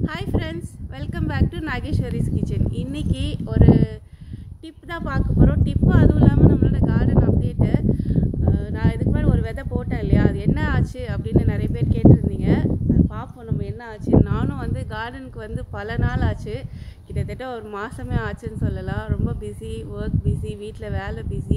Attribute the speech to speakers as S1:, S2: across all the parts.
S1: Hi friends, welcome back to Nageshwari's Kitchen. இன்னைக்கு ஒரு tip தான் பார்க்க போகிறோம். டிப்பு அதுவும் இல்லாமல் நம்மளோட கார்டன் அப்டேட்டு. நான் இதுக்கு மேலே ஒரு விதை போட்டேன் இல்லையா, அது என்ன ஆச்சு அப்படின்னு நிறைய பேர் கேட்டிருந்தீங்க. அது பார்ப்போம் நம்ம என்ன ஆச்சு. நானும் கார்டனுக்கு பல நாள் ஆச்சு, கிட்டத்தட்ட ஒரு மாதமே ஆச்சுன்னு சொல்லலாம். ரொம்ப பிஸி, ஒர்க் பிஸி, வீட்டில் வேலை பிஸி.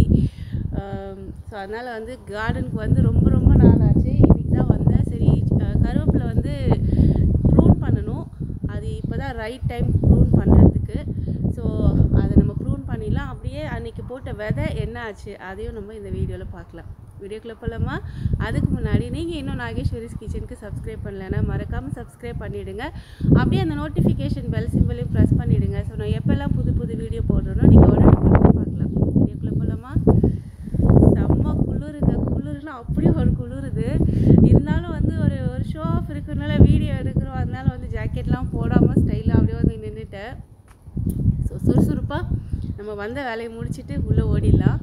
S1: ஸோ அதனால் கார்டனுக்கு ரொம்ப நாள் ஆச்சு. இன்றைக்கி தான் வந்தேன். சரி, கருவேப்பிலை ப்ரூன் பண்ணணும். அது இப்போ தான் ரைட் டைம் ப்ரூன் பண்ணுறதுக்கு. ஸோ அதை நம்ம ப்ரூன் பண்ணிடலாம். அப்படியே அன்றைக்கி போட்ட விதை என்ன ஆச்சு அதையும் நம்ம இந்த வீடியோவில் பார்க்கலாம். வீடியோக்குள்ளே போகலாமா? அதுக்கு முன்னாடி நீங்கள் இன்னும் நாகேஸ்வரிஸ் கிச்சனுக்கு சப்ஸ்கிரைப் பண்ணலைன்னா மறக்காமல் சப்ஸ்கிரைப் பண்ணிவிடுங்க. அப்படியே அந்த நோட்டிஃபிகேஷன் பெல் சிம்பிளையும் ப்ரெஸ் பண்ணிவிடுங்க. ஸோ நான் எப்போல்லாம் புது வீடியோ போடுறேனோ நீங்கள் உடனே பார்க்கலாம். வீடியோக்குள்ளே போகலாமா? செம்ம குளிருன்னா அப்படியே ஒரு குளிருது. இருந்தாலும் ஒரு ஷோ ஆஃப் இருக்கிறதுனால வீடியோ எடுக்கிறோம். அதனால ஜாக்கெட்லாம் போடாமல் ஸ்டைலாக அப்படியே நின்றுட்டேன். ஸோ சுறுசுறுப்பாக நம்ம வந்த வேலையை முடிச்சுட்டு உள்ளே ஓடிடலாம்.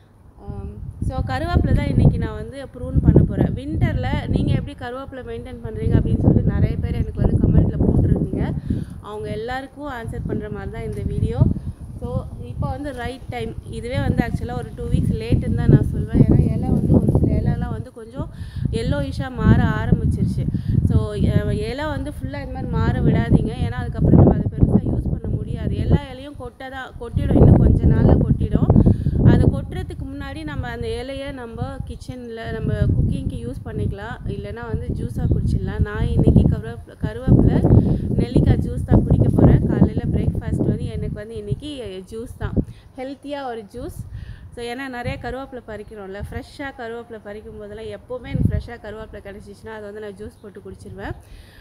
S1: ஸோ கருவேப்பிலை தான் இன்றைக்கி நான் ப்ரூன் பண்ண போகிறேன். வின்டரில் நீங்கள் எப்படி கருவேப்பிலை மெயின்டைன் பண்ணுறீங்க அப்படின்னு சொல்லிட்டு நிறைய பேர் எனக்கு கமெண்ட்டில் போட்டிருந்தீங்க. அவங்க எல்லாருக்கும் ஆன்சர் பண்ணுற மாதிரி தான் இந்த வீடியோ. ஸோ இப்போ ரைட் டைம். இதுவே ஆக்சுவலாக ஒரு 2 வீக்ஸ் லேட்டுன்னு தான் நான் சொல்வேன். ஏன்னா இலை ஒரு சில இலைலாம் கொஞ்சம் எல்லோயிஷாக மாற ஆரம்பிச்சிருச்சு. ஸோ இலை ஃபுல்லாக இந்த மாதிரி மாற விடாதீங்க. ஏன்னா அதுக்கப்புறம் நம்ம அதை பெருசாக யூஸ் பண்ண முடியாது. எல்லா இலையும் கொட்டிடும். இன்னும் கொஞ்ச நாளில் கொட்டிடும். அது கொட்டுறதுக்கு முன்னாடி நம்ம அந்த இலையை நம்ம கிச்சனில் நம்ம குக்கிங்க்கு யூஸ் பண்ணிக்கலாம். இல்லைன்னா ஜூஸாக குடிச்சிடலாம். நான் இன்றைக்கி கருவேப்பிலை நெல்லிக்காய் ஜூஸ் தான் குடிக்க போகிறேன். காலையில் பிரேக்ஃபாஸ்ட் எனக்கு இன்றைக்கி ஜூஸ் தான், ஹெல்த்தியாக ஒரு ஜூஸ். ஸோ ஏன்னா நிறைய கருவேப்பிலை பறிக்கிறோம்ல, ஃப்ரெஷ்ஷாக கருவேப்பிலை பறிக்கும் போதெல்லாம் எப்போவுமே எனக்கு ஃப்ரெஷ்ஷாக கருவேப்பிலை கிடச்சிச்சின்னா அது நான் ஜூஸ் போட்டு குடிச்சிருவேன்.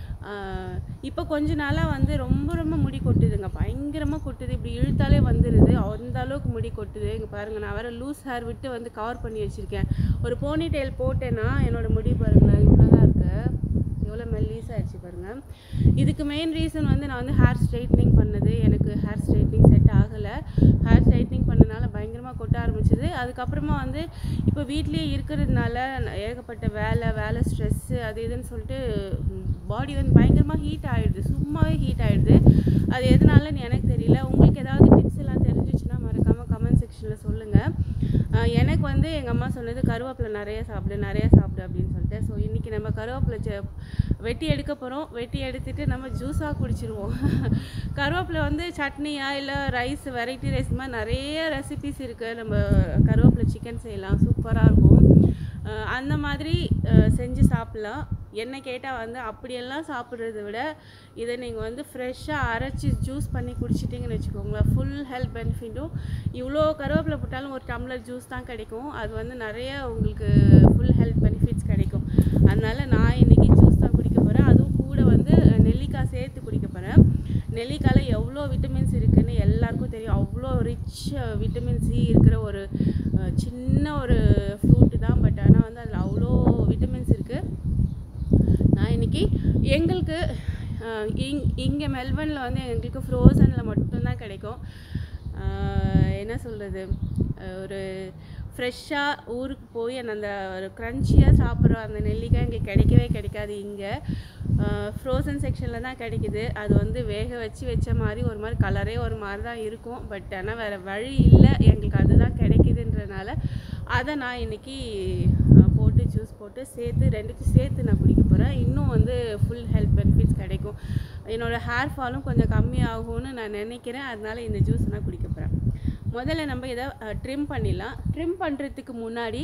S1: இப்போ கொஞ்ச நாளாக ரொம்ப முடி கொட்டுதுங்க, பயங்கரமாக கொட்டுது. இப்படி இழுத்தாலே வந்துடுது, அந்த அளவுக்கு முடி கொட்டுது. இங்கே பாருங்கள், நான் வேறு லூஸ் ஹேர் விட்டு கவர் பண்ணி வச்சுருக்கேன். ஒரு போனி டெயில் போட்டேன்னா என்னோடய முடி பாருங்களேன் இவ்வளோ தான் இருக்குது. எவ்வளோ மெல்லீஸாக ஆயிடுச்சு பாருங்கள். இதுக்கு மெயின் ரீசன் நான் ஹேர் ஸ்ட்ரைட்னிங் பண்ணது. எனக்கு ஹேர் ஸ்ட்ரைட்னிங் செட் ஆகலை. ஹேர் ஸ்ட்ரைட்னிங் பண்ணனால பயங்கரமாக கொட்ட ஆரம்பிச்சிது. அதுக்கப்புறமா இப்போ வீட்லேயே இருக்கிறதுனால ஏகப்பட்ட வேலை ஸ்ட்ரெஸ்ஸு அது இதுன்னு சொல்லிட்டு பாடி பயங்கரமாக ஹீட் ஆகிடுது, சும்மாவே ஹீட் ஆகிடுது. அது எதனாலன்னு எனக்கு தெரியல. உங்களுக்கு ஏதாவது டிப்ஸ் எல்லாம் தெரிஞ்சிச்சுன்னா மறக்காமல் கமெண்ட் செக்ஷனில் சொல்லுங்கள். எனக்கு எங்கள் அம்மா சொன்னது கருவேப்பிலை நிறைய சாப்பிடு அப்படின்னு சொல்லிட்டு. ஸோ இன்றைக்கி நம்ம கருவேப்பிலை வெட்டி எடுக்க போகிறோம். வெட்டி எடுத்துகிட்டு நம்ம ஜூஸாக குடிச்சிருவோம். கருவேப்பிலை சட்னியா இல்லை ரைஸ், வெரைட்டி ரைஸ் மாதிரி நிறைய ரெசிபிஸ் இருக்குது. நம்ம கருவேப்பிலை சிக்கன் செய்யலாம், சூப்பராக இருக்கும். அந்த மாதிரி செஞ்சு சாப்பிட்லாம். என்ன கேட்டால் அப்படியெல்லாம் சாப்பிட்றத விட இதை நீங்கள் ஃப்ரெஷ்ஷாக அரைச்சி ஜூஸ் பண்ணி குடிச்சிட்டிங்கன்னு வச்சுக்கோங்களேன், ஃபுல் ஹெல்த் பெனிஃபிட்டும். இவ்வளோ கருவேப்பிலை போட்டாலும் ஒரு டம்ளர் ஜூஸ் தான் கிடைக்கும். அது நிறைய உங்களுக்கு ஃபுல் ஹெல்த் பெனிஃபிட்ஸ் கிடைக்கும். அதனால் நான் இன்றைக்கி ஜூஸ் தான் குடிக்க போகிறேன். அதுவும் கூட நெல்லிக்காய் சேர்த்து குடிக்க போகிறேன். நெல்லிக்காயில் எவ்வளோ விட்டமின்ஸ் இருக்குதுன்னு எல்லாருக்கும் தெரியும். அவ்வளோ ரிச் விட்டமின் சி இருக்கிற ஒரு சின்ன ஒரு ஃப்ரூட்டு தான். பட் ஆனால் அதில் அவ்வளோ விட்டமின்ஸ் இருக்குது. நான் இன்றைக்கி எங்களுக்கு இங்கே மெல்பர்னில் எங்களுக்கு ஃப்ரோசனில் மட்டும்தான் கிடைக்கும். என்ன சொல்கிறது, ஒரு ஃப்ரெஷ்ஷாக ஊருக்கு போய் அந்த ஒரு க்ரன்ச்சியாக சாப்பிட்ற அந்த நெல்லிக்காய் எங்களுக்கு கிடைக்காது. இங்கே ஃப்ரோசன் செக்ஷனில் தான் கிடைக்கிது. அது வேக வச்ச மாதிரி ஒரு மாதிரி கலரே ஒரு மாதிரி தான் இருக்கும். பட் ஆனால் வேறு வழி இல்லை, எங்களுக்கு அதுதான் கிடைக்கிதுன்றனால அதை நான் இன்றைக்கி போட்டு ஜூஸ் போட்டு ரெண்டுத்தையும் சேர்த்து நான் குடிக்க போகிறேன். இன்னும் ஃபுல் ஹெல்த் பெனிஃபிட்ஸ் கிடைக்கும். என்னோடய ஹேர் ஃபாலும் கொஞ்சம் கம்மியாகும்னு நான் நினைக்கிறேன். அதனால் இந்த ஜூஸ் நான் குடிக்க போகிறேன். முதல்ல நம்ம இதை ட்ரிம் பண்ணிடலாம். ட்ரிம் பண்ணுறதுக்கு முன்னாடி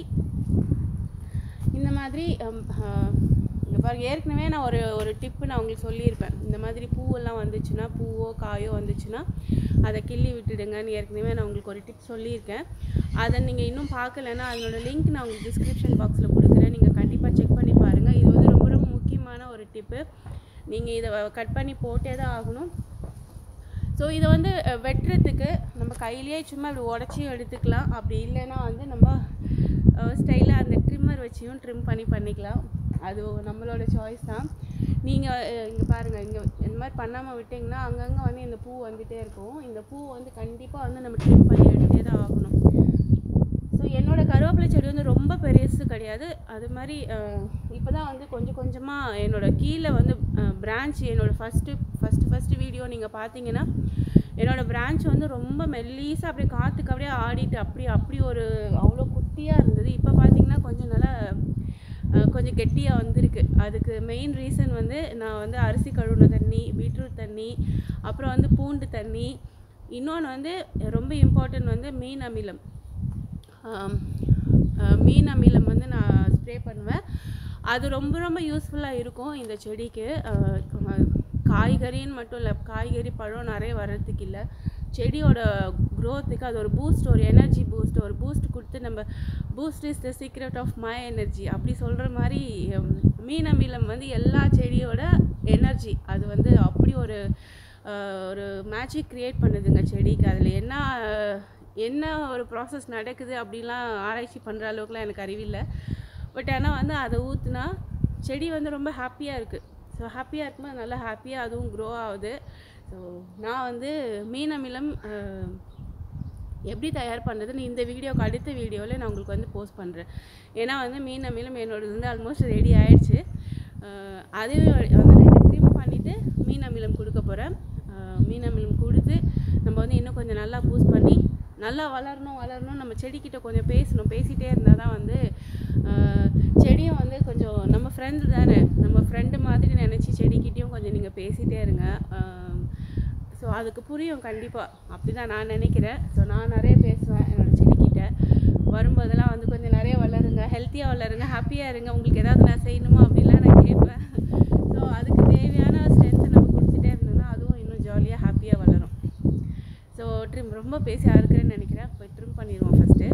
S1: இந்த மாதிரி இங்கே பாருங்கள், ஏற்கனவே நான் ஒரு டிப்பு நான் உங்களுக்கு சொல்லியிருப்பேன். இந்த மாதிரி பூவெல்லாம் வந்துச்சுன்னா, பூவோ காயோ வந்துச்சுன்னா அதை கிள்ளி விட்டுடுங்கன்னு ஏற்கனவே நான் உங்களுக்கு ஒரு டிப் சொல்லியிருக்கேன். அதை நீங்கள் இன்னும் பார்க்கலன்னா அதனோட லிங்க் நான் உங்களுக்கு டிஸ்கிரிப்ஷன் பாக்ஸில் கொடுக்குறேன். நீங்கள் கண்டிப்பாக செக் பண்ணி பாருங்கள். இது ரொம்ப முக்கியமான ஒரு டிப்பு. நீங்கள் இதை கட் பண்ணி போட்டே தான் ஆகணும். ஸோ இதை வெட்டுறதுக்கு நம்ம கையிலேயே சும்மா இப்படி உடச்சியும் எடுத்துக்கலாம். அப்படி இல்லைன்னா நம்ம ஸ்டைலாக அந்த ட்ரிம்மர் வச்சியும் ட்ரிம் பண்ணிக்கலாம். அது நம்மளோட சாய்ஸ் தான். நீங்கள் இங்கே பாருங்கள், இங்கே இந்த மாதிரி பண்ணாமல் விட்டிங்கன்னா அங்கங்கே இந்த பூ வந்துகிட்டே இருக்கும். இந்த பூ கண்டிப்பாக நம்ம ட்ரிம் பண்ணி எடுத்தே தான் ஆகணும். ஸோ என்னோடய கருவேப்பிலை செடி ரொம்ப பெருசு கிடையாது. அது மாதிரி இப்போ தான் கொஞ்சம் கொஞ்சமாக என்னோடய கீழே பிரான்ச், என்னோடய ஃபஸ்ட்டு ஃபஸ்ட்டு வீடியோ நீங்கள் பார்த்தீங்கன்னா என்னோடய பிரான்ச் வந்து ரொம்ப மெல்லீஸாக அப்படியே காற்றுக்கு அப்படியே ஆடிட்டு அப்படி ஒரு அவ்வளோ குட்டியாக இருந்தது. இப்போ பார்த்தீங்கன்னா கொஞ்சம் நல்லா கொஞ்சம் கெட்டியாக வந்திருக்கு. அதுக்கு மெயின் ரீசன் வந்து நான் வந்து அரிசி கழுவுன தண்ணி, பீட்ரூட் தண்ணி, அப்புறம் வந்து பூண்டு தண்ணி, இன்னொன்று வந்து ரொம்ப இம்பார்ட்டன்ட் வந்து மீன் அமிலம். மீன் அமிலம் வந்து நான் ஸ்ப்ரே பண்ணுவேன். அது ரொம்ப ரொம்ப யூஸ்ஃபுல்லாக இருக்கும் இந்த செடிக்கு. காய்கறின்னு மட்டும் இல்லை, காய்கறி பழம் நிறைய வர்றதுக்கு இல்லை, செடியோட க்ரோத்துக்கு அது ஒரு பூஸ்ட், ஒரு எனர்ஜி பூஸ்ட், ஒரு பூஸ்ட் கொடுத்து நம்ம Boost is the secret of my energy அப்படி சொல்கிற மாதிரி மீன் அமிலம் வந்து எல்லா செடியோட எனர்ஜி. அது வந்து அப்படி ஒரு மேஜிக் க்ரியேட் பண்ணுதுங்க செடிக்கு. அதில் என்ன ஒரு ப்ராசஸ் நடக்குது அப்படின்லாம் ஆராய்ச்சி பண்ணுற அளவுக்குலாம் எனக்கு அறிவில்லை. பட் ஆனால் வந்து அதை ஊற்றுனா செடி வந்து ரொம்ப ஹாப்பியாக இருக்குது. ஸோ ஹாப்பியாக இருக்கும்போது நல்லா ஹாப்பியாக அதுவும் க்ரோ ஆகுது. ஸோ நான் வந்து மீன் அமிலம் எப்படி தயார் பண்ணுறதுன்னு இந்த வீடியோக்கு அடுத்த வீடியோவில் நான் உங்களுக்கு வந்து போஸ்ட் பண்ணுறேன். ஏன்னா வந்து மீன் அமிலம் என்னோடது வந்து ஆல்மோஸ்ட் ரெடி ஆகிடுச்சு. அதுவே வந்து நான் ட்ரிம் பண்ணிவிட்டு மீன் அமிலம் கொடுக்க போகிறேன். மீன் அமிலம் கொடுத்து நம்ம வந்து இன்னும் கொஞ்சம் நல்லா பூஸ்ட் பண்ணி நல்லா வளரணும். நம்ம செடிக்கிட்ட கொஞ்சம் பேசிகிட்டே இருந்தால் தான் வந்து செடியும் வந்து கொஞ்சம் நம்ம ஃப்ரெண்டு தானே, நம்ம ஃப்ரெண்டு மாதிரி நினச்சி செடிக்கிட்டேயும் கொஞ்சம் நீங்கள் பேசிகிட்டே இருங்க. ஸோ அதுக்கு புரியும் கண்டிப்பாக, அப்படி தான் நான் நினைக்கிறேன். ஸோ நான் நிறைய பேசுவேன் என்னோடய செடிக்கிட்ட. வரும்போதெல்லாம் வந்து கொஞ்சம் நிறைய வளருங்க, ஹெல்த்தியாக வளருங்க, ஹாப்பியாக இருங்க, உங்களுக்கு ஏதாவது நான் செய்யணுமா அப்படின்லாம் நான் கேட்பேன். ஸோ அதுக்கு தேவையான ஸ்ட்ரென்த்து நம்ம கொடுத்துட்டே இருந்தோம்னா அதுவும் இன்னும் ஜாலியாக ஹாப்பியாக வளரும். ஸோ ரொம்ப பேசி இருக்கிறேன்னு நினைக்கிறேன். போய் ட்ரிம் பண்ணிடுவோம் ஃபஸ்ட்டு.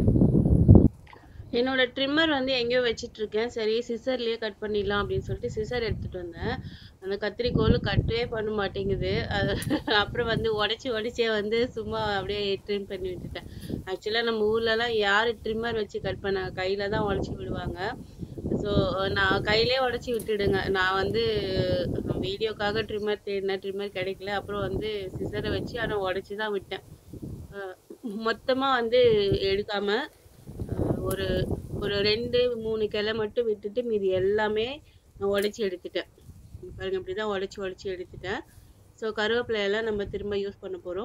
S1: என்னோடய ட்ரிம்மர் வந்து எங்கேயோ வச்சிட்ருக்கேன். சரி சிசர்லேயே கட் பண்ணிடலாம் அப்படின்னு சொல்லிட்டு சிசர் எடுத்துகிட்டு வந்தேன். அந்த கத்திரிக்கோல் கட்டவே பண்ண மாட்டேங்குது. அது அப்புறம் வந்து உடச்சே வந்து சும்மா அப்படியே ட்ரிம் பண்ணி விட்டுட்டேன். ஆக்சுவலாக நம்ம ஊர்லலாம் யார் ட்ரிம்மர் வச்சு கட் பண்ண, கையில் தான் உடச்சி விடுவாங்க. ஸோ நான் கையிலே உடச்சி விட்டுடுங்க. நான் வந்து வீடியோக்காக ட்ரிம்மர் தேடினேன், ட்ரிம்மர் கிடைக்கல. அப்புறம் வந்து சிசரை வச்சு ஆனால் உடச்சி தான் விட்டேன். மொத்தமாக வந்து எடுக்காமல் ஒரு 2-3 கிளை மட்டும் விட்டுட்டு மீதி எல்லாமே நான் உடச்சி எடுத்துட்டேன். பாருங்க, இப்படி தான் உடச்சி எடுத்துட்டேன். ஸோ கருவேப்பிலையெல்லாம் நம்ம திரும்ப யூஸ் பண்ண போகிறோம்.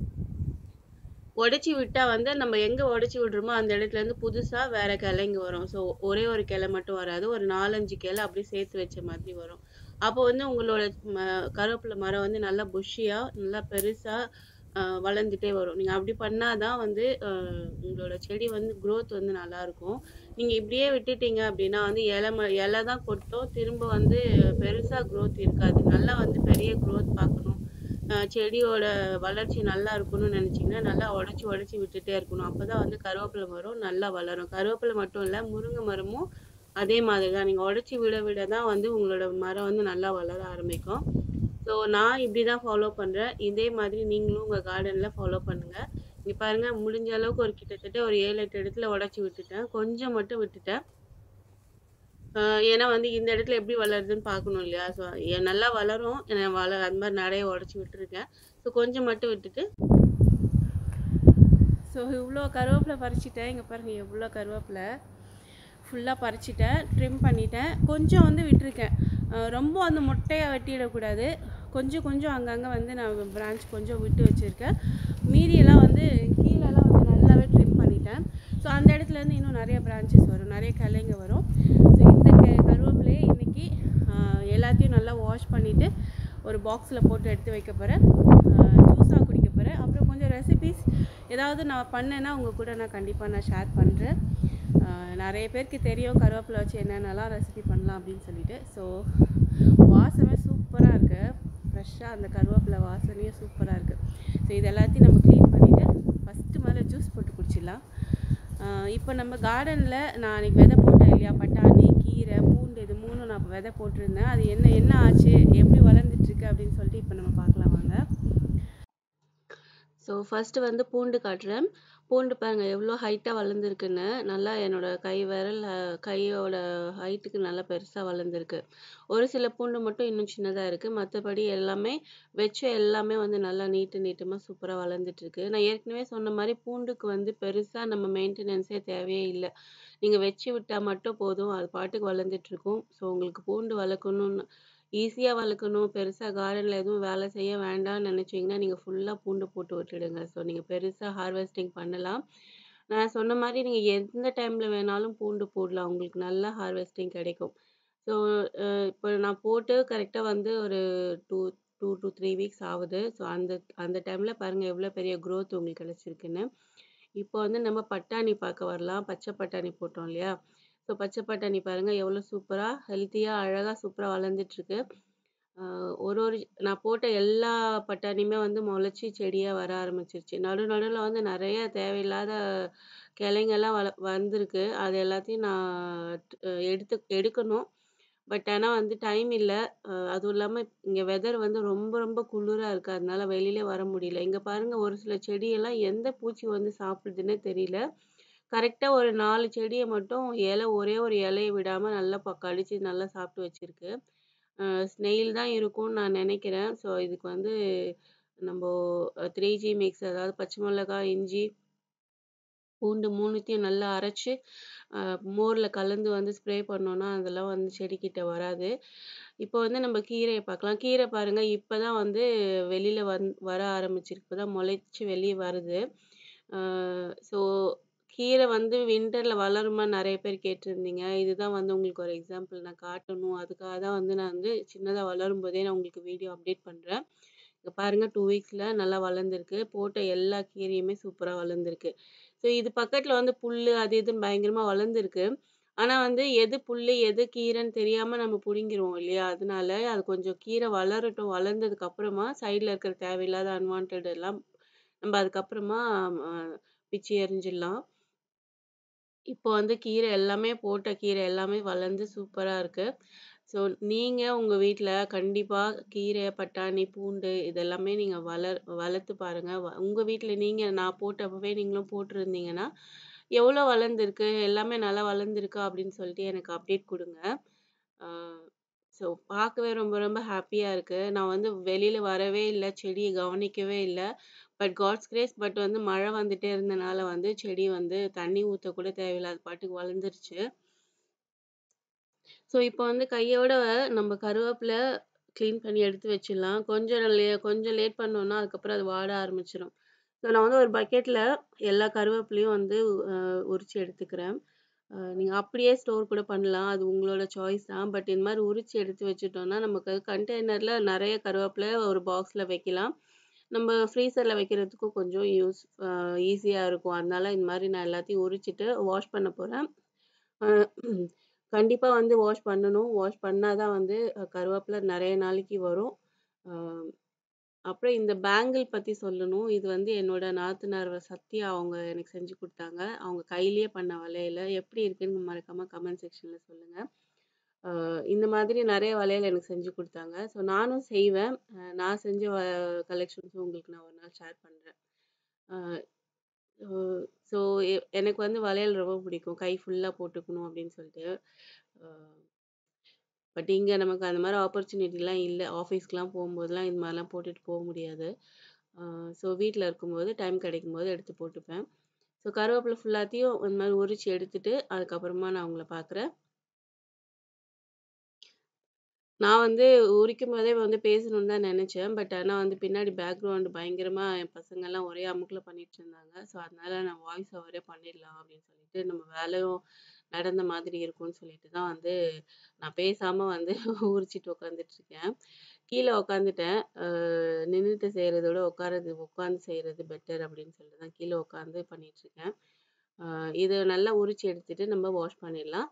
S1: உடச்சி விட்டால் வந்து நம்ம எங்கே உடச்சி விடுறோமோ அந்த இடத்துலேருந்து புதுசாக வேறு கிளைங்க வரும். ஸோ ஒரே ஒரு கிளை மட்டும் வராது, ஒரு 4-5 கிளை அப்படியே சேர்த்து வச்ச மாதிரி வரும். அப்போ வந்து உங்களோட கருவேப்பிலை மரம் வந்து நல்லா புஷ்ஷியாக நல்லா பெருசாக வளர்ந்துட்டே வரும். நீங்கள் அப்படி பண்ணாதான் வந்து உங்களோட செடி வந்து க்ரோத் வந்து நல்லாயிருக்கும். நீங்கள் இப்படியே விட்டுட்டீங்க அப்படின்னா வந்து இலை தான் கொட்டும், திரும்ப வந்து பெருசாக க்ரோத் இருக்காது. நல்லா வந்து பெரிய க்ரோத் பார்க்கணும், செடியோட வளர்ச்சி நல்லா இருக்கணும்னு நினச்சிங்கன்னா நல்லா உடச்சி விட்டுட்டே இருக்கணும். அப்போ தான் வந்து கருவேப்பிலை மரம் நல்லா வளரும். கருவேப்பிலை மட்டும் இல்லை, முருங்கை மரமும் அதே மாதிரி தான். நீங்கள் உடச்சி விட தான் வந்து உங்களோட மரம் வந்து நல்லா வளர ஆரம்பிக்கும். ஸோ நான் இப்படி தான் ஃபாலோ பண்ணுறேன். இதே மாதிரி நீங்களும் உங்கள் கார்டனில் ஃபாலோ பண்ணுங்கள். இங்கே பாருங்கள், முடிஞ்ச அளவுக்கு கிட்டத்தட்ட ஒரு 7-8 இடத்துல உடச்சி விட்டுட்டேன். கொஞ்சம் மட்டும் விட்டுட்டேன். ஏன்னா வந்து இந்த இடத்துல எப்படி வளருதுன்னு பார்க்கணும் இல்லையா? ஸோ நல்லா வளரும், அந்த மாதிரி நிறைய உடச்சி விட்டுருக்கேன். ஸோ கொஞ்சம் மட்டும் விட்டுட்டு, ஸோ இவ்வளோ கருவேப்பிலை பறிச்சிட்டேன். இங்கே பாருங்கள், எவ்வளோ கருவேப்பிலை ஃபுல்லாக பறிச்சிட்டேன், ட்ரிம் பண்ணிட்டேன். கொஞ்சம் வந்து விட்டுருக்கேன். ரொம்ப வந்து மொட்டையாக வெட்டிடக்கூடாது. கொஞ்சம் அங்கங்கே வந்து நான் பிரான்ச் கொஞ்சம் விட்டு வச்சுருக்கேன். மீதியெல்லாம் வந்து கீழெல்லாம் வந்து நல்லாவே ட்ரிம் பண்ணிட்டேன். ஸோ அந்த இடத்துலேருந்து இன்னும் நிறைய பிரான்ச்சஸ் வரும், நிறைய கிளைங்க வரும். ஸோ இந்த கருவேப்பிலையை இன்றைக்கி எல்லாத்தையும் நல்லா வாஷ் பண்ணிவிட்டு ஒரு பாக்ஸில் போட்டு எடுத்து வைக்க போகிறேன். ஜூஸாக குடிக்க போகிறேன். அப்புறம் கொஞ்சம் ரெசிபீஸ் ஏதாவது நான் பண்ணேன்னா உங்கள் கூட நான் கண்டிப்பாக ஷேர் பண்ணுறேன். நிறைய பேருக்கு தெரியும் கருவேப்பிலை வச்சு என்னென்னலாம் ரெசிபி பண்ணலாம் அப்படின்னு சொல்லிட்டு. ஸோ வாசமே சூப்பராக இருக்குது, ஃப்ரெஷ்ஷாக அந்த கருவேப்பிலை வாசனையே சூப்பராக இருக்குது. ஸோ இது எல்லாத்தையும் நம்ம க்ளீன் பண்ணிவிட்டு ஃபஸ்ட்டு மேலே ஜூஸ் போட்டு குடிச்சிடலாம். இப்போ நம்ம கார்டனில் நான் அன்றைக்கி விதை போட்டேன் இல்லையா, பட்டாணி, கீரை, பூண்டு, இது 3 நான் விதை போட்டிருந்தேன். அது என்ன ஆச்சு, எப்படி வளர்ந்துட்டுருக்கு அப்படின்னு சொல்லிட்டு இப்போ நம்ம பார்க்கலாம் வாங்க. ஸோ ஃபஸ்ட்டு வந்து பூண்டு காட்டுறேன். பூண்டு பாருங்கள் எவ்வளோ ஹைட்டாக வளர்ந்துருக்குன்னு. நல்லா என்னோடய கையோட ஹைட்டுக்கு நல்லா பெருசாக வளர்ந்துருக்கு. ஒரு சில பூண்டு மட்டும் இன்னும் சின்னதாக இருக்குது. மற்றபடி எல்லாமே எல்லாமே வந்து நல்லா நீட்டமாக சூப்பராக வளர்ந்துட்டுருக்கு. நான் ஏற்கனவே சொன்ன மாதிரி பூண்டுக்கு வந்து பெருசாக நம்ம மெயின்டெனன்ஸே தேவையே இல்லை. நீங்கள் வச்சு விட்டால் மட்டும் போதும், அது பாட்டுக்கு வளர்ந்துட்டுருக்கும். ஸோ உங்களுக்கு பூண்டு வளர்க்கணுன்னு ஈஸியா வளர்க்கணும், பெருசா கார்டன்ல எதுவும் வேலை செய்ய வேண்டாம்னு நினைச்சீங்கன்னா, நீங்க ஃபுல்லா பூண்டு போட்டு விட்டுடுங்க. ஸோ நீங்க பெருசா ஹார்வெஸ்டிங் பண்ணலாம். நான் சொன்ன மாரி நீங்க எந்த டைம்ல வேணாலும் பூண்டு போடலாம். உங்களுக்கு நல்லா ஹார்வெஸ்டிங் கிடைக்கும். ஸோ இப்போ நான் போட்டு கரெக்ட்டா வந்து ஒரு 2 2 to 3 வீக்ஸ் ஆவுது. ஸோ அந்த அந்த டைம்ல பாருங்க எவ்வளோ பெரிய குரோத் உங்களுக்கு கிடைச்சிருக்குன்னு. இப்போ வந்து நம்ம பட்டாணி பார்க்க வரலாம். பச்சை பட்டாணி போட்டோம் இல்லையா? ஸோ பச்சை பட்டாணி பாருங்க எவ்வளோ சூப்பரா, ஹெல்த்தியா, அழகா சூப்பரா வளர்ந்துட்டுருக்கு. அ ஒரு ஒரு நான் போட்ட எல்லா பட்டாணியுமே வந்து முளைச்சு செடியா வர ஆரம்பிச்சிருச்சு. நடுவுல வந்து நெறைய தேவையில்லாத கிளைங்கலாம் வந்திருக்கு. அது எல்லாத்தையும் நான் எடுக்கணும். பட் ஆனா வந்து டைம் இல்ல. அதுவும் இல்லாம இங்க வெதர் வந்து ரொம்ப ரொம்ப குளிரா இருக்கு. அதனால வெளியிலே வர முடியல. இங்க பாருங்க ஒரு சில செடியெல்லாம் எந்த பூச்சி வந்து சாப்பிடுதுன்னே தெரியல. கரெக்ட்டா ஒரு 4 செடிய மட்டும் ஒரே ஒரு இலைய விடாம நல்லா கடிச்சு நல்லா சாப்பிட்டு வச்சிருக்கு. அ ஸ்னெயில் தான் இருக்கும்னு நான் நெனைக்கிறேன். ஸோ இதுக்கு வந்து நம்போ 3G மிக்ஸ் அதாவது பச்சை மிளகாய், இஞ்சி, பூண்டு 3த்தையும் நல்லா அரைச்சு, அ மோர்ல கலந்து வந்து ஸ்ப்ரே பண்ணோம்னா, அதெல்லாம் வந்து செடிகிட்ட வராது. இப்போ வந்து நம்ம கீரைய பார்க்கலாம். கீரை பாருங்க இப்ப தான் வந்து வெளியில வர ஆரம்பிச்சிருக்கு. இப்ப தான் முளைச்சு வெளிய வருது. அ ஸோ கீரை வந்து வின்டர்ல வளருமான்னு நெறைய பேர் கேட்டிருந்தீங்க. இதுதான் வந்து உங்களுக்கு ஒரு எக்ஸாம்பிள் நான் காட்டணும். அதுக்காக தான் வந்து நான் வந்து சின்னதா வளரும்போதே நான் உங்களுக்கு வீடியோ அப்டேட் பண்றேன். இங்க பாருங்க 2 வீக்ஸ்ல நல்லா வளர்ந்திருக்கு. போட்ட எல்லா கீரையுமே சூப்பரா வளர்ந்திருக்கு. ஸோ இது பக்கத்துல வந்து புல்லு அது இதுன்னு பயங்கரமா வளர்ந்திருக்கு. ஆனா வந்து எது புல்லு, எது கீரைன்னு தெரியாம நம்ம புடுங்கிருவோம் இல்லையா? அதனால அது கொஞ்சம் கீரை வளரட்டும். வளர்ந்ததுக்கு அப்புறமா சைடுல இருக்கிற தேவையில்லாத அன்வான்டட் எல்லாம் நம்ம அதுக்கப்புறமா அ பிச்சு எறிஞ்சிடலாம். இப்போ வந்து கீரை எல்லாமே போட்ட கீரை எல்லாமே வளர்ந்து சூப்பரா இருக்கு. ஸோ நீங்க உங்க வீட்ல கண்டிப்பா கீரை, பட்டாணி, பூண்டு இதெல்லாமே நீங்க வளர்த்து பாருங்க. உங்க வீட்ல நீங்க நான் போட்டப்பவே நீங்களும் போட்டிருந்தீங்கன்னா, எவ்வளோ வளர்ந்திருக்கு, எல்லாமே நல்லா வளர்ந்திருக்கா அப்படின்னு சொல்லிட்டு எனக்கு அப்டேட் குடுங்க. ஆ ஸோ பார்க்கவே ரொம்ப ரொம்ப ஹாப்பியா இருக்கு. நான் வந்து வெளியில வரவே இல்ல, செடிய கவனிக்கவே இல்ல. பட் காட்ஸ் கிரேஸ் வந்து மழை வந்துட்டே இருந்தனால வந்து செடி வந்து தண்ணி ஊத்த கூட தேவையில்ல. அது பாட்டுக்கு வளர்ந்துருச்சு. ஸோ இப்போ வந்து கையோட நம்ம கருவேப்பில கிளீன் பண்ணி எடுத்து வச்சிடலாம். கொஞ்சம் லேட் பண்ணோம்னா, அதுக்கப்புறம் அது வாட ஆரம்பிச்சுரும். ஸோ நான் வந்து ஒரு பக்கெட்ல எல்லா கருவேப்பிலையும் வந்து உரிச்சு எடுத்துக்கிறேன். நீங்க அப்படியே ஸ்டோர் கூட பண்ணலாம். அது உங்களோட சாய்ஸ் தான். பட் இந்த மாரி உரிச்சு எடுத்து வச்சுட்டோம்னா, நமக்கு கண்டெய்னர்ல நெறைய கருவேப்பில ஒரு பாக்ஸ்ல வைக்கலாம். நம்ம ஃப்ரீசர்ல வைக்கிறதுக்கும் கொஞ்சம் ஈஸியா இருக்கும். அதனால இந்த மாரி நான் எல்லாத்தையும் உரிச்சுட்டு வாஷ் பண்ண போறேன். அ கண்டிப்பா வந்து வாஷ் பண்ணணும். வாஷ் பண்ணா தான் வந்து கருவேப்பில நெறைய நாளைக்கு வரும். அ அப்புறம் இந்த பேங்கிள் பத்தி சொல்லணும். இது வந்து என்னோட நாத்தனார் சத்யா அவங்க எனக்கு செஞ்சு குடுத்தாங்க. அவங்க கையிலேயே பண்ண வளையலு. எப்படி இருக்குன்னு மறக்காம கமெண்ட் செக்ஷன்ல சொல்லுங்க. இந்த மாதிரி நெறைய வளையல் எனக்கு செஞ்சு குடுத்தாங்க. ஸோ நானும் செய்வேன். நான் செஞ்ச கலெக்ஷன்ஸும் உங்களுக்கு நான் ஒரு நாள் ஷேர் பண்றேன். அ ஓ ஸோ எனக்கு வந்து வளையல் ரொம்ப பிடிக்கும். கை ஃபுல்லா போட்டுக்கணும் அப்படின்னு சொல்லிட்டு. அ பட் இங்க நமக்கு அந்த மாரி ஆப்பர்ச்சுனிட்டிலாம் இல்ல. ஆஃபீஸ்க்குலாம் போம்போதெல்லாம் இது மாரிலாம் போட்டுட்டு முடியாது. ஸோ வீட்ல இருக்கும்போது டைம் கிடைக்கும்போது எடுத்து போட்டுப்பேன். ஸோ கருவேப்பில ஃபுல்லாத்தையும் இந்த மாரி உரிச்சு எடுத்துட்டு, அதுக்கப்புறமா நான் உங்கள பார்க்குறேன். நான் வந்து உரிக்கும்போதே வந்து பேசணும்னு தான் நெனச்சேன். பட் ஆனா வந்து பின்னாடி பேக்ரவுண்ட் பயங்கரமா என் பசங்கலாம் ஒரே அமுக்குல பண்ணிட்டுருந்தாங்க. ஸோ அதனால நான் வாய்ஸ் ஓவரே பண்ணிடலாம் அப்படின்னு சொல்லிட்டு, நம்ம வேலையும் நடந்த மாதிரி இருக்கும்னு சொல்லிட்டு தான் வந்து நான் பேசாம வந்து உரிச்சிட்டு உட்காந்துட்டுருக்கேன். கீழ உட்காந்துட்டேன். நின்னுட்டு செய்றத விட உட்காந்து செய்றது பெட்டர் அப்படின்னு சொல்லிட்டு தான் கீழ உட்காந்து பண்ணிட்டுருக்கேன். இத நல்லா உரிச்சு எடுத்துட்டு நம்ம வாஷ் பண்ணிடலாம்.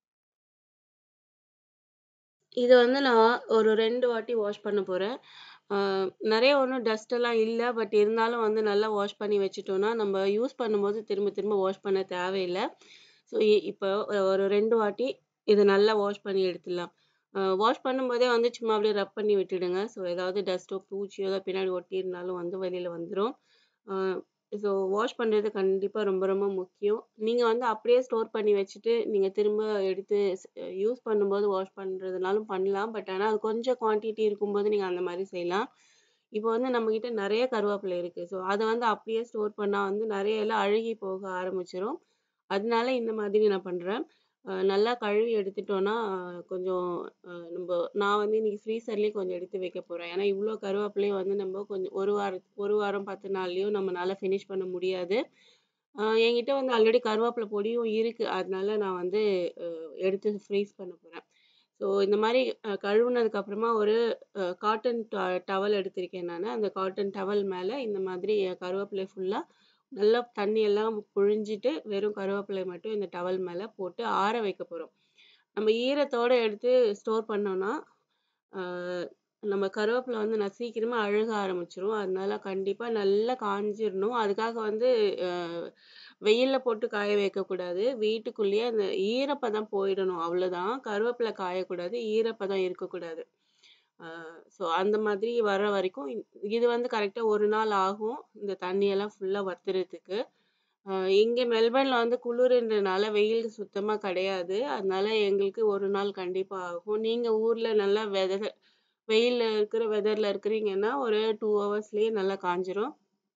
S1: இத வந்து நான் ஒரு 2 வாட்டி வாஷ் பண்ண போறேன். அ நெறைய ஒண்ணும் டஸ்ட் எல்லாம் இல்ல. பட் இருந்தாலும் வந்து நல்லா வாஷ் பண்ணி வச்சுட்டோம்னா, நம்ம யூஸ் பண்ணும்போது திரும்ப திரும்ப வாஷ் பண்ண தேவையில்ல. ஸோ இப்போ ஒரு 2 வாட்டி இத நல்லா வாஷ் பண்ணி எடுத்துடலாம். வாஷ் பண்ணும்போதே வந்து சும்மா அப்படியே ரப் பண்ணி விட்டுடுங்க. ஸோ ஏதாவது டஸ்ட்டோ, பூச்சியோ ஏதோ பின்னாடி ஒட்டியிருந்தாலும் வந்து வெளியில வந்துரும். அ ஸோ வாஷ் பண்றது கண்டிப்பா ரொம்ப ரொம்ப முக்கியம். நீங்க வந்து அப்படியே ஸ்டோர் பண்ணி வச்சுட்டு, நீங்க திரும்ப எடுத்து யூஸ் பண்ணும்போது வாஷ் பண்றதுனாலும் பண்ணலாம். பட் ஆனா அது கொஞ்சம் குவான்டிட்டி இருக்கும்போது நீங்க அந்த மாரி செய்யலாம். இப்போ வந்து நம்மகிட்ட நெறைய கருவேப்பிலை இருக்கு. ஸோ அத வந்து அப்படியே ஸ்டோர் பண்ணா வந்து நெறைய எல்லாம் அழுகி போக ஆரம்பிச்சுரும். அதனால இந்த மாதிரி நான் பண்றேன். நல்லா கழுவி எடுத்துட்டோம்னா, கொஞ்சம் நான் வந்து இன்னைக்கு ஃப்ரீசர்லயே கொஞ்சம் எடுத்து வைக்க போறேன். ஏன்னா, இவ்ளோ கருவேப்பிலையும் வந்து நம்ம கொஞ்சம் 1 வாரம் 10 நாள்லயும் நம்மனால ஃபினிஷ் பண்ண முடியாது. என்கிட்ட வந்து ஆல்ரெடி கருவேப்பிலை பொடியும் இருக்கு. அதனால நான் வந்து அ எடுத்து ஃப்ரீஸ் பண்ண போறேன். ஸோ இந்த மாரி கழுவுனதுக்கு அப்புறமா ஒரு காட்டன் டவல் எடுத்திருக்கேன் நானு. அந்த காட்டன் டவல் மேல இந்த மாதிரி கருவேப்பிலை ஃபுல்லா நல்லா தண்ணி எல்லாம் புழிஞ்சிட்டு, வெறும் கருவேப்பிலை மட்டும் இந்த டவல் மேல போட்டு ஆற வைக்க போறோம். நம்ம ஈரத்தோட எடுத்து ஸ்டோர் பண்ணோம்னா, ஆ நம்ம கருவேப்பிலை வந்து சீக்கிரமா அழுக ஆரம்பிச்சுரும். அதனால கண்டிப்பா நல்லா காஞ்சிரணும். அதுக்காக வந்து அ வெயில்ல போட்டு காய வைக்கக்கூடாது. வீட்டுக்குள்ளேயே அந்த ஈரப்பதம் போயிடணும் அவ்வளோதான். கருவேப்பிலை காயக்கூடாது. ஈரப்பதம் இருக்கக்கூடாது. ஆ ஸோ அந்த மாதிரி வர்ற வரைக்கும் இது வந்து கரெக்ட்டா 1 நாள் ஆகும். இந்த தண்ணியெல்லாம் ஃபுல்லா வத்துறதுக்கு. அ இங்க மெல்பர்ன்ல வந்து குளிருன்றனால வெயில் சுத்தமா கிடையாது. அதனால எங்களுக்கு 1 நாள் கண்டிப்பா ஆகும். நீங்க ஊர்ல நல்லா வெயில்ல இருக்கிற வெதர்ல இருக்கிறீங்கன்னா, ஒரு 2 ஹவர்ஸ்லயே நல்லா காஞ்சிரும்.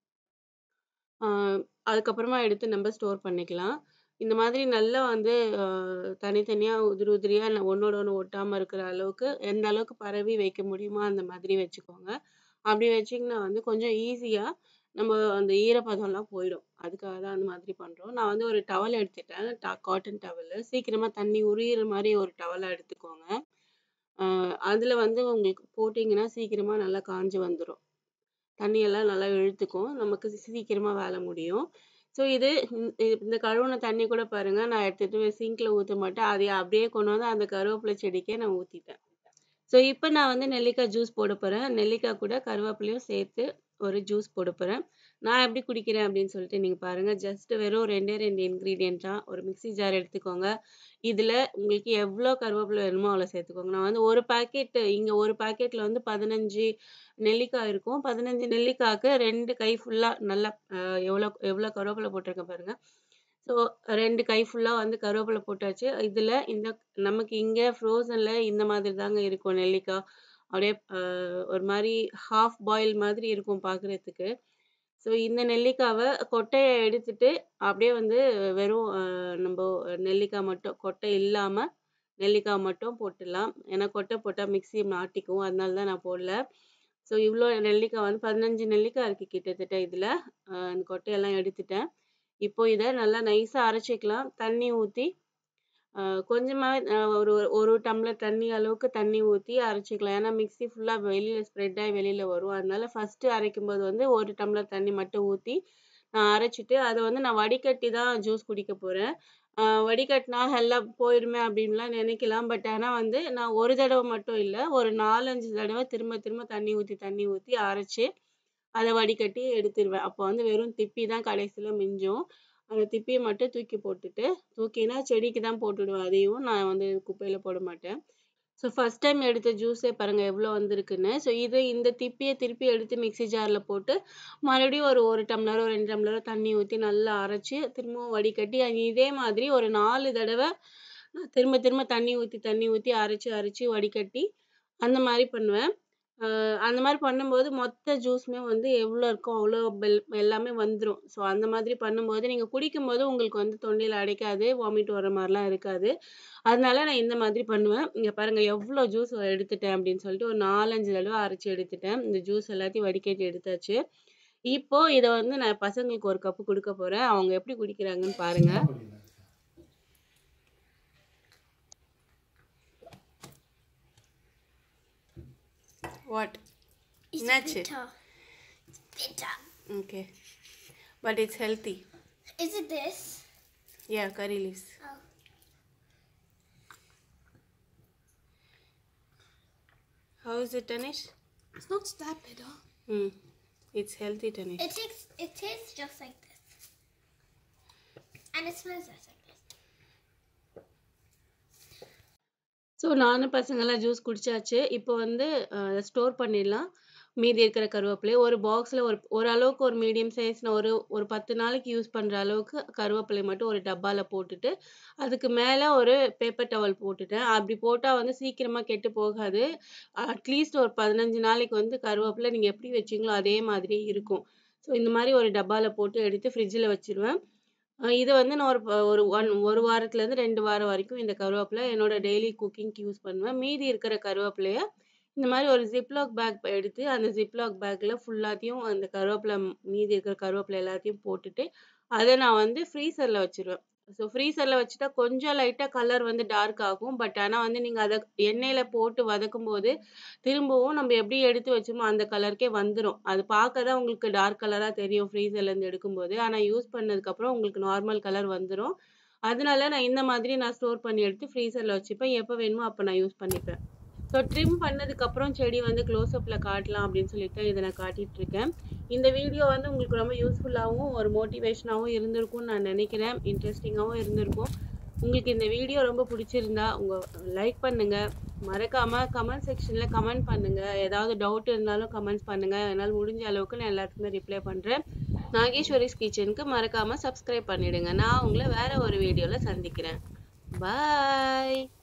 S1: ஆ அதுக்கப்புறமா எடுத்து நம்ம ஸ்டோர் பண்ணிக்கலாம். இந்த மாதிரி நல்லா வந்து அ தனித்தனியா உதிரி உதிரியா ஒண்ணோட ஒண்ணு ஒட்டாம இருக்கிற அளவுக்கு, எந்த அளவுக்கு பரவி வைக்க முடியுமோ அந்த மாதிரி வச்சுக்கோங்க. அப்படி வச்சீங்கன்னா வந்து கொஞ்சம் ஈஸியா நம்ம அந்த ஈரப்பதம்லாம் போயிடும். அதுக்காக தான் அந்த மாதிரி பண்றோம். நான் வந்து ஒரு டவல் எடுத்துட்டேன். Cotton towel. சீக்கிரமா தண்ணி உரியிற மாரி ஒரு டவலா எடுத்துக்கோங்க. அ அதுல வந்து உங்களுக்கு போட்டீங்கன்னா சீக்கிரமா நல்லா காஞ்சு வந்துரும். தண்ணியெல்லாம் நல்லா இழுத்துக்கும். நமக்கு சீக்கிரமா வேலை முடியும். ஸோ இது இந்த கழுவுன தண்ணி கூட பாருங்க, நான் எடுத்துட்டு போய் சிங்க்ல ஊத்த மாட்டேன். அதைய அப்படியே கொண்டு வந்து அந்த கருவேப்பிலை செடிக்கே நான் ஊத்திட்டேன். ஸோ இப்ப நான் வந்து நெல்லிக்காய் ஜூஸ் போடப் போறேன். நெல்லிக்காய் கூட கருவேப்பிலையும் சேர்த்து ஒரு ஜூஸ் போடப் போறேன். நான் எப்படி குடிக்கிறேன் அப்படின்னு சொல்லிட்டு நீங்க பாருங்க. ஜஸ்ட் வெறும் 2 இன்கிரீடியன்ட் தான். ஒரு மிக்ஸி ஜார் எடுத்துக்கோங்க. இதுல உங்களுக்கு எவ்வளோ கருவேப்பிலை வேணுமோ அவ்வளோ சேர்த்துக்கோங்க. நான் வந்து ஒரு பாக்கெட் இங்க ஒரு பாக்கெட்ல வந்து 15 நெல்லிக்காய் இருக்கும். 15 நெல்லிக்காய்க்கு 2 கை ஃபுல்லா நல்லா எவ்வளோ எவ்வளோ கருவேப்பிலை போட்டிருக்கேன் பாருங்க. ஸோ 2 கை ஃபுல்லா வந்து கருவேப்பிலை போட்டாச்சு. இதுல நமக்கு இங்க ஃப்ரோசன்ல இந்த மாதிரி தாங்க இருக்கும் நெல்லிக்காய். அப்படியே ஒரு மாரி ஹால்ஃப் பாயில் மாதிரி இருக்கும் பார்க்கறதுக்கு. ஸோ இந்த நெல்லிக்காவ கொட்டைய எடுத்துட்டு, அப்படியே வந்து வெறும் நம்போ நெல்லிக்காய் மட்டும் கொட்டை இல்லாம நெல்லிக்காய் மட்டும் போட்டுடலாம். ஏன்னா கொட்டை போட்டா மிக்ஸி மாட்டிக்கும். அதனால தான் நான் போடல. ஸோ இவ்ளோ நெல்லிக்காய் வந்து 15 நெல்லிக்காய் இருக்கு கிட்டத்தட்ட இதுல. அந்த கொட்டையெல்லாம் எடுத்துட்டேன். இப்போ இத நல்லா நைஸா அரைச்சுக்கலாம். தண்ணி ஊத்தி, கொஞ்சமா ஒரு டம்ளர் தண்ணி அளவுக்கு தண்ணி ஊத்தி அரைச்சுக்கலாம். ஏன்னா மிக்ஸி ஃபுல்லா வெளியில ஸ்ப்ரெட் ஆயி வெளியில வரும். அதனால ஃபர்ஸ்ட்டு அரைக்கும்போது வந்து 1 டம்ளர் தண்ணி மட்டும் ஊத்தி, நான் அரைச்சுட்டு, அத வந்து நான் வடிகட்டி தான் ஜூஸ் குடிக்க போறேன். வடிகட்டினா எல்லாம் போயிருமே அப்படின்லாம் நினைக்கலாம். பட் ஆனா வந்து நான் ஒரு தடவ மட்டும் இல்ல, ஒரு 4, 5 தடவ திரும்ப திரும்ப தண்ணி ஊத்தி அரைச்சு அத வடிகட்டி எடுத்துருவேன். அப்போ வந்து வெறும் திப்பி தான் கடைசில மிஞ்சும். அந்த திப்பிய மட்டும் தூக்கி போட்டுட்டு, தூக்கினா செடிக்கு தான் போட்டுடுவேன் அதையும். நான் வந்து குப்பையில போட மாட்டேன். ஸோ ஃபர்ஸ்ட் டைம் எடுத்த ஜூஸே பாருங்க எவ்வளோ வந்திருக்குன்னு. ஸோ இந்த திப்பிய திருப்பி எடுத்து மிக்ஸி ஜார்ல போட்டு, மறுபடியும் ஒரு 1 டம்ளரோ, 2 டம்ளரோ தண்ணி ஊத்தி நல்லா அரைச்சு, திரும்பவும் வடிகட்டி, இதே மாதிரி ஒரு 4 தடவ திரும்ப திரும்ப தண்ணி ஊத்தி அரைச்சு வடிகட்டி, அந்த மாரி பண்ணுவேன். அந்த மாரி பண்ணும்போது மொத்த ஜூஸுமே வந்து எவ்வளோ இருக்கோ அவ்வளோ எல்லாமே வந்துரும். ஸோ அந்த மாதிரி பண்ணும்போது நீங்க குடிக்கும்போது உங்களுக்கு வந்து தொண்டையில அடைக்காது. வாமிட் வர மாரிலாம் இருக்காது. அதனால நான் இந்த மாதிரி பண்ணுவேன். இங்க பாருங்க எவ்வளோ ஜூஸ் எடுத்துட்டேன் அப்படின்னு சொல்லிட்டு ஒரு 4, 5 தடவ அரைச்சு எடுத்துட்டேன். இந்த ஜூஸ் எல்லாத்தையும் வடிகட்டி எடுத்தாச்சு. இப்போ இத வந்து நான் பசங்களுக்கு ஒரு கப்பு குடுக்க போறேன். அவங்க எப்படி குடிக்கிறாங்கன்னு பாருங்க. What?
S2: It's
S1: என்னாச்சு?
S2: bitter. It's bitter.
S1: Okay. But it's healthy.
S2: Is it this?
S1: Yeah, curry leaves.
S2: Oh.
S1: How is it, Tanish?
S2: It's not that bitter.
S1: It's healthy, Tanish.
S2: It tastes just like this. And it smells just like this.
S1: So நானும் பசங்கலாம் juice குடிச்சாச்சு. இப்போ வந்து store பண்ணிடலாம். மீதி இருக்கிற கருவேப்பிலைய ஒரு பாக்ஸ்ல ஓரளவுக்கு ஒரு மீடியம் சைஸ்ல ஒரு 10 நாளைக்கு யூஸ் பண்ற அளவுக்கு கருவேப்பிலைய மட்டும் ஒரு டப்பால போட்டுட்டு, அதுக்கு மேல ஒரு பேப்பர் டவல் போட்டுட்டேன். அப்படி போட்டா வந்து சீக்கிரமா கெட்டு போகாது. அட்லீஸ்ட் ஒரு 15 நாளைக்கு வந்து கருவேப்பிலை நீங்க எப்படி வச்சீங்களோ அதே மாதிரி இருக்கும். ஸோ இந்த மாரி ஒரு டப்பால போட்டு எடுத்து ஃப்ரிட்ஜ்ல வச்சுருவேன். இத வந்து நான் ஒரு வாரத்துலேருந்து 2 வாரம் வரைக்கும் இந்த கருவேப்பிலை என்னோட டெய்லி குக்கிங்க்கு யூஸ் பண்ணுவேன். மீதி இருக்கிற கருவேப்பிலைய இந்த மாரி ஒரு ஜிப்லாக் பேக் எடுத்து, அந்த ஜிப்லாக் பேக்ல ஃபுல்லாத்தையும் அந்த மீதி இருக்கிற கருவேப்பிலை எல்லாத்தையும் போட்டுட்டு, அத நான் வந்து ஃப்ரீசர்ல வச்சுருவேன். ஸோ ஃப்ரீசர்ல வச்சுட்டா கொஞ்சம் லைட்டா கலர் வந்து டார்க் ஆகும். பட் ஆனா வந்து நீங்க அத எண்ணெயில போட்டு வதக்கும்போது, திரும்பவும் நம்ம எப்படி எடுத்து வச்சோமோ அந்த கலருக்கே வந்துரும். அது பார்க்க தான் உங்களுக்கு டார்க் கலரா தெரியும் ஃப்ரீசர்லேருந்து எடுக்கும்போது. ஆனா யூஸ் பண்ணதுக்கப்புறம் உங்களுக்கு நார்மல் கலர் வந்துரும். அதனால நான் இந்த மாதிரி நான் ஸ்டோர் பண்ணி எடுத்து ஃப்ரீசர்ல வச்சுப்பேன். எப்ப வேணுமோ அப்ப நான் யூஸ் பண்ணிப்பேன். ஸோ ட்ரிம் பண்ணதுக்கப்புறம் செடி வந்து க்ளோஸ்அப்ல காட்டலாம் அப்படின்னு சொல்லிட்டு இத நான் காட்டிட்டு இருக்கேன். இந்த வீடியோ வந்து உங்களுக்கு ரொம்ப யூஸ்ஃபுல்லாவும், ஒரு மோட்டிவேஷனாவும் இருந்திருக்கும்னு நான் நினைக்கிறேன். இன்ட்ரெஸ்டிங்காவும் இருந்திருக்கும். உங்களுக்கு இந்த வீடியோ ரொம்ப பிடிச்சிருந்தா லைக் பண்ணுங்க. மறக்காம கமெண்ட் செக்ஷன்ல கமெண்ட் பண்ணுங்க. ஏதாவது டவுட் இருந்தாலும் கமெண்ட்ஸ் பண்ணுங்க. என்னால முடிஞ்ச அளவுக்கு நான் எல்லாத்துக்குமே ரிப்ளை பண்றேன். நாகேஸ்வரிஸ் கிச்சனுக்கு மறக்காம சப்ஸ்கிரைப் பண்ணிடுங்க. நான் உங்கள வேற ஒரு வீடியோல சந்திக்கிறேன். பாய்.